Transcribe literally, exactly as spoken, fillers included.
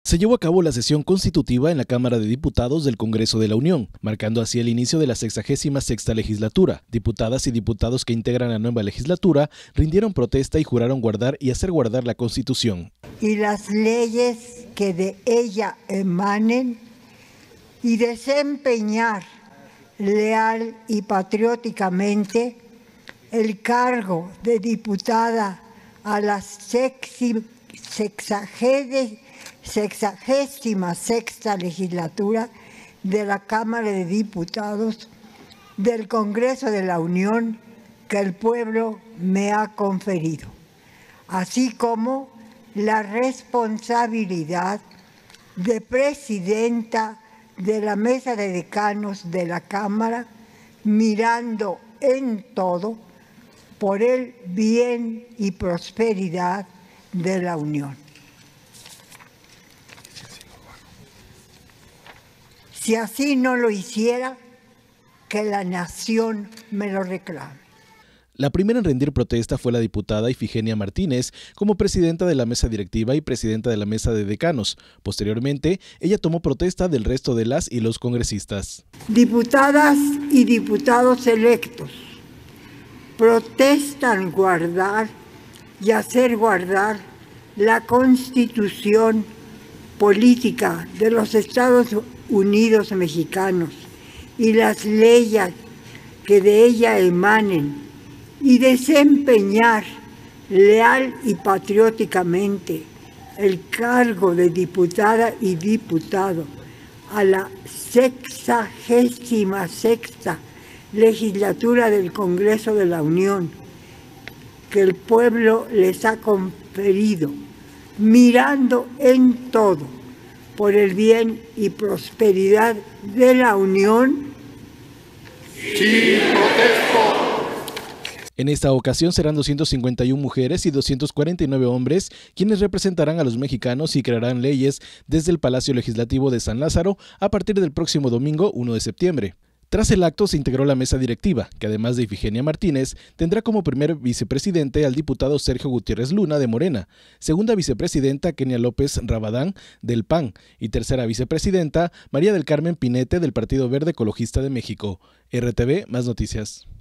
Se llevó a cabo la sesión constitutiva en la Cámara de Diputados del Congreso de la Unión, marcando así el inicio de la sexagésima sexta legislatura. Diputadas y diputados que integran la nueva legislatura rindieron protesta y juraron guardar y hacer guardar la Constitución. Y las leyes que de ella emanen y desempeñar leal y patrióticamente el cargo de diputada a la sexi, sexagésima sexagésima sexta legislatura de la Cámara de Diputados del Congreso de la Unión que el pueblo me ha conferido, así como la responsabilidad de presidenta de la Mesa de Decanos de la Cámara, mirando en todo por el bien y prosperidad de la Unión. Si así no lo hiciera, que la nación me lo reclame. La primera en rendir protesta fue la diputada Ifigenia Martínez como presidenta de la mesa directiva y presidenta de la mesa de decanos. Posteriormente, ella tomó protesta del resto de las y los congresistas. Diputadas y diputados electos protestan guardar y hacer guardar la Constitución política de los Estados Unidos mexicanos y las leyes que de ella emanen y desempeñar leal y patrióticamente el cargo de diputada y diputado a la sexagésima sexta legislatura del Congreso de la Unión que el pueblo les ha conferido, mirando en todo por el bien y prosperidad de la Unión. Sí, protesto. En esta ocasión serán doscientas cincuenta y una mujeres y doscientos cuarenta y nueve hombres quienes representarán a los mexicanos y crearán leyes desde el Palacio Legislativo de San Lázaro a partir del próximo domingo primero de septiembre. Tras el acto se integró la mesa directiva, que además de Ifigenia Martínez, tendrá como primer vicepresidente al diputado Sergio Gutiérrez Luna de Morena, segunda vicepresidenta Kenia López Rabadán del P A N y tercera vicepresidenta María del Carmen Pinete del Partido Verde Ecologista de México. R T V, más noticias.